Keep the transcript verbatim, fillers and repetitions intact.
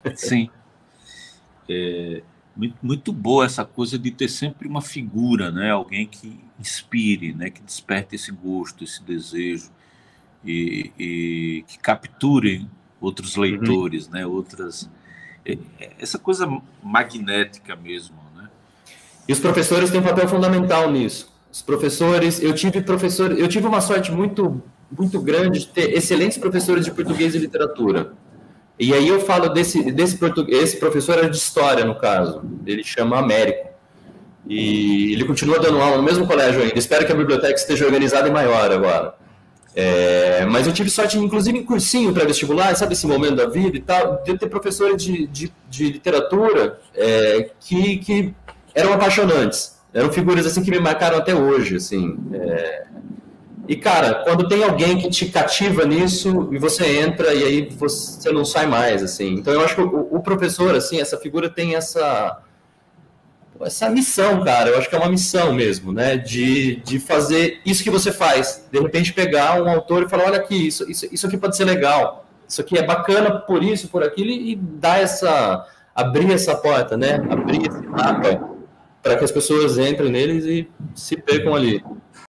Sim. É, muito, muito boa essa coisa de ter sempre uma figura, né? Alguém que inspire, né? Que desperte esse gosto, esse desejo e, e que capture outros Uhum. leitores, né? Outras, é, é, essa coisa magnética mesmo, né? E os professores têm um papel fundamental nisso. Os professores, eu tive professor, eu tive uma sorte muito muito grande de ter excelentes professores de português e literatura. E aí eu falo desse desse português, esse professor era de história no caso. Ele chama Américo. E ele continua dando aula no mesmo colégio ainda. Espero que a biblioteca esteja organizada e maior agora. É, mas eu tive sorte, inclusive, em cursinho pré-vestibular, sabe esse momento da vida e tal, de ter professores de, de, de literatura é, que, que eram apaixonantes. Eram figuras assim que me marcaram até hoje, assim. É, e cara, quando tem alguém que te cativa nisso e você entra e aí você não sai mais, assim. Então eu acho que o, o professor, assim, essa figura tem essa essa missão, cara, eu acho que é uma missão mesmo, né? De, de fazer isso que você faz. De repente pegar um autor e falar, olha aqui, isso, isso, isso aqui pode ser legal, isso aqui é bacana por isso, por aquilo, e dar essa. Abrir essa porta, né? Abrir esse mapa para que as pessoas entrem neles e se percam ali.